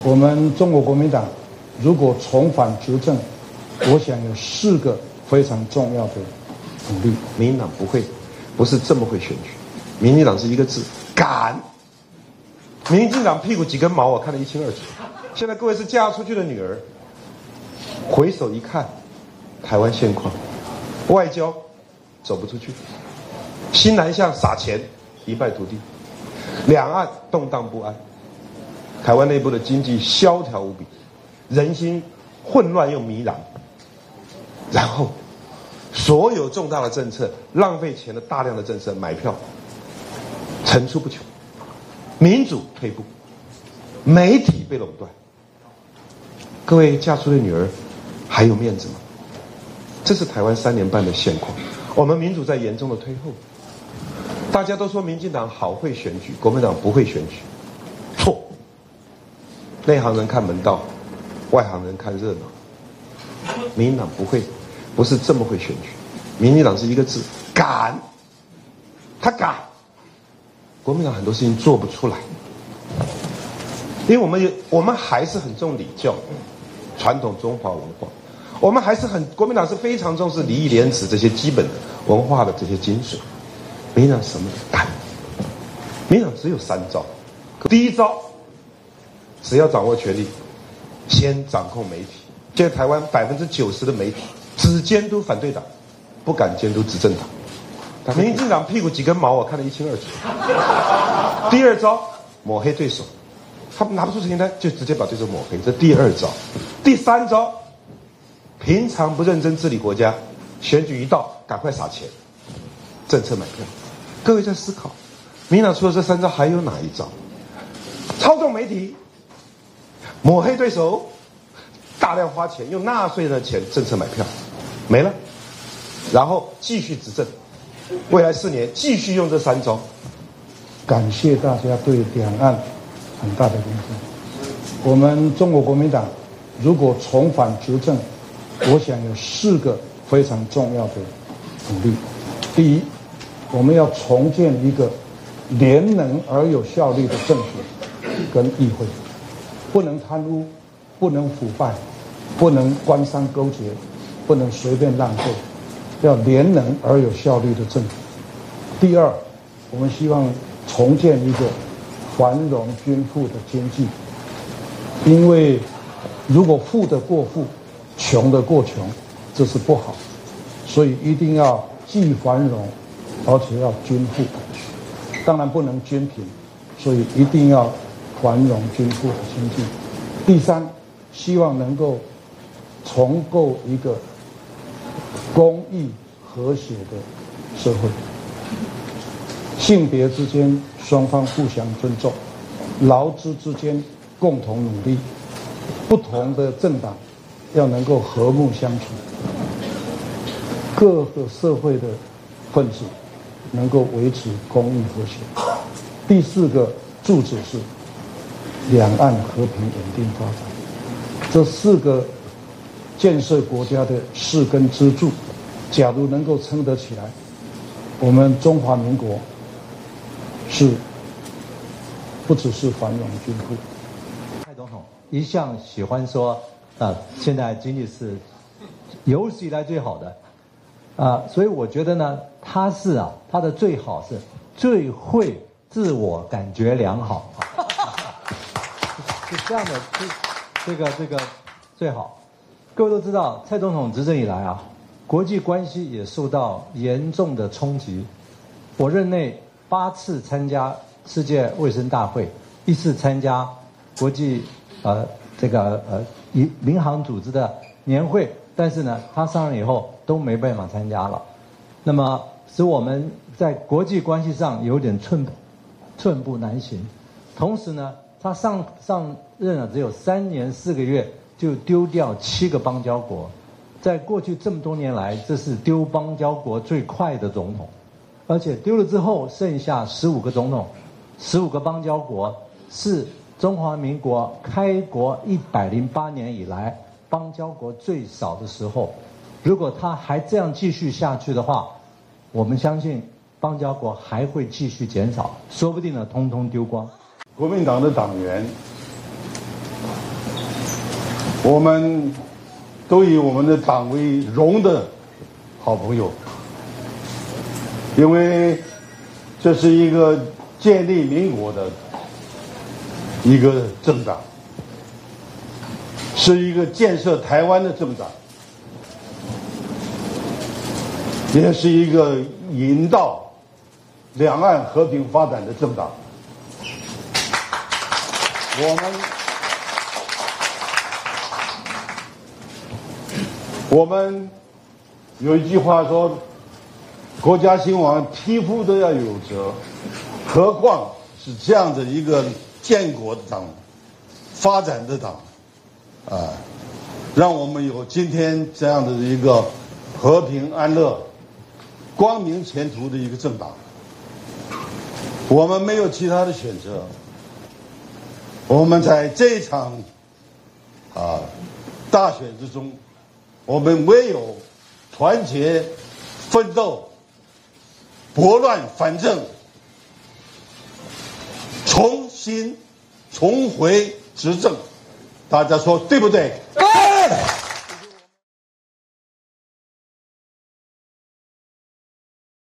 我们中国国民党如果重返执政，我想有4个非常重要的努力。 民进党不是这么会选举，民进党是一个字敢。民进党屁股几根毛我看得一清二楚。现在各位是嫁出去的女儿，回首一看，台湾现况，外交走不出去，新南向撒钱一败涂地，两岸动荡不安，台湾内部的经济萧条无比，人心混乱又迷然，然后所有重大的政策，浪费钱的大量的政策买票层出不穷，民主退步，媒体被垄断，各位嫁出的女儿还有面子吗？这是台湾3年半的现况，我们民主在严重的退后。大家都说民进党好会选举，国民党不会选举，错。内行人看门道，外行人看热闹。民进党不是这么会选举，民进党是一个字敢，他敢。国民党很多事情做不出来，因为我们还是很重礼教，传统中华文化，我们还是国民党是非常重视礼义廉耻这些基本的文化的这些精髓。民进党什么敢？民进党只有3招。第一招，只要掌握权力，先掌控媒体。现在台湾90%的媒体只监督反对党，不敢监督执政党。民进党屁股几根毛我看得一清二楚。第2招，抹黑对手，他们拿不出成绩单就直接把对手抹黑，这第2招。第3招，平常不认真治理国家，选举一到赶快撒钱，政策买票。各位在思考，民进党除了这3招还有哪一招？操纵媒体，抹黑对手，大量花钱，用纳税人的钱政策买票，没了，然后继续执政，未来4年继续用这3招。 感谢大家对两岸很大的关心。我们中国国民党如果重返执政，我想有4个非常重要的努力。第一，我们要重建一个廉能而有效率的政府跟议会，不能贪污，不能腐败，不能官商勾结，不能随便浪费，要廉能而有效率的政府。第二，我们希望重建一个繁荣均富的经济，因为如果富得过富，穷得过穷，这是不好，所以一定要既繁荣而且要均富，当然不能均贫，所以一定要繁荣均富的经济。第三，希望能够重构一个公益和谐的社会，性别之间双方互相尊重，劳资之间共同努力，不同的政党要能够和睦相处，各个社会的分子能够维持公益和谐。第4个柱子是两岸和平稳定发展。这4个建设国家的4根支柱，假如能够撑得起来，我们中华民国不只是繁荣均富。 蔡总统一向喜欢说，现在经济是有史以来最好的，所以我觉得呢，他的最好是最会自我感觉良好，是这样的，这个最好。各位都知道，蔡总统执政以来国际关系也受到严重的冲击。我任内8次参加世界卫生大会，1次参加国际民航组织的年会，但是呢，他上任以后都没办法参加了，那么使我们在国际关系上有点寸步难行。同时呢，他上任只有3年4个月就丢掉7个邦交国，在过去这么多年来，这是丢邦交国最快的总统。而且丢了之后，剩下15个总统，15个邦交国，是中华民国开国108年以来邦交国最少的时候。如果他还这样继续下去的话，我们相信邦交国还会继续减少，说不定呢，通通丢光。 国民党的党员我们都以我们的党为荣的好朋友，因为这是一个建立民国的一个政党，是一个建设台湾的政党，也是一个引导两岸和平发展的政党。我们有一句话说，国家兴亡，匹夫都要有责，何况是这样的一个建国的党、发展的党，让我们有今天这样的一个和平安乐、光明前途的一个政党。我们没有其他的选择，我们在这场大选之中，我们唯有团结奋斗，拨乱反正，重回执政。大家说对不对？对。